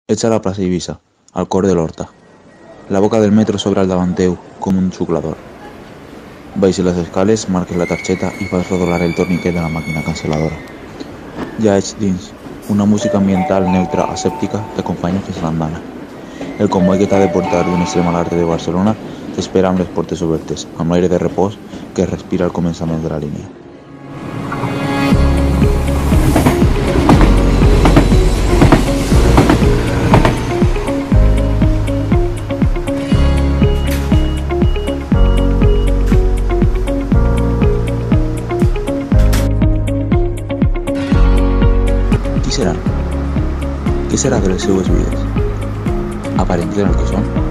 Ets a la plaça Eivissa, al cor de l'Horta. La boca del metro s'obre al davant teu com un xuclador. Baixes les escales, marques la targeta i fas rodolar el torniquet de la màquina cancel·ladora. Ja ets dins. Una música ambiental neutra asèptica t'acompanya fins a l'andana. El comboi que t'ha de portar d'un extrem a l'altre de Barcelona t'espera amb les portes obertes, amb l'aire de repòs que es respira al començament de la línia. Qui seran? Què serà de les seues vides? Aparenten el que són?